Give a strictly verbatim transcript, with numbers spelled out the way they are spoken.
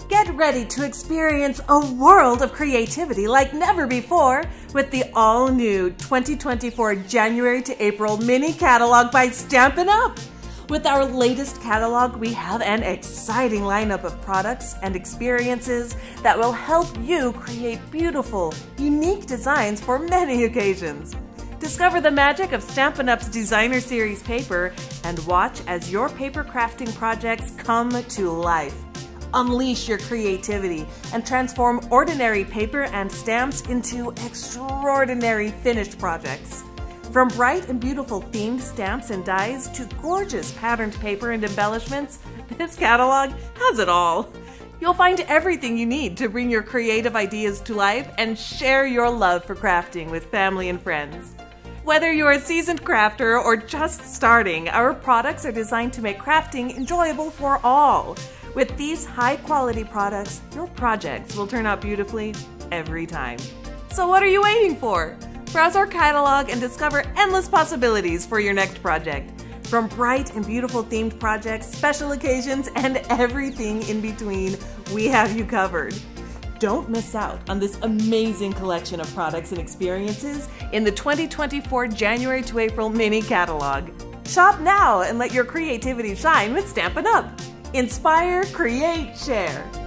Get ready to experience a world of creativity like never before with the all-new twenty twenty-four January to April mini catalog by Stampin' Up! With our latest catalog, we have an exciting lineup of products and experiences that will help you create beautiful, unique designs for many occasions. Discover the magic of Stampin' Up's Designer Series paper and watch as your paper crafting projects come to life. Unleash your creativity and transform ordinary paper and stamps into extraordinary finished projects. From bright and beautiful themed stamps and dies to gorgeous patterned paper and embellishments, this catalog has it all. You'll find everything you need to bring your creative ideas to life and share your love for crafting with family and friends. Whether you're a seasoned crafter or just starting, our products are designed to make crafting enjoyable for all. With these high-quality products, your projects will turn out beautifully every time. So what are you waiting for? Browse our catalog and discover endless possibilities for your next project. From bright and beautiful themed projects, special occasions, and everything in between, we have you covered. Don't miss out on this amazing collection of products and experiences in the twenty twenty-four January to April mini catalog. Shop now and let your creativity shine with Stampin' Up! Inspire, create, share.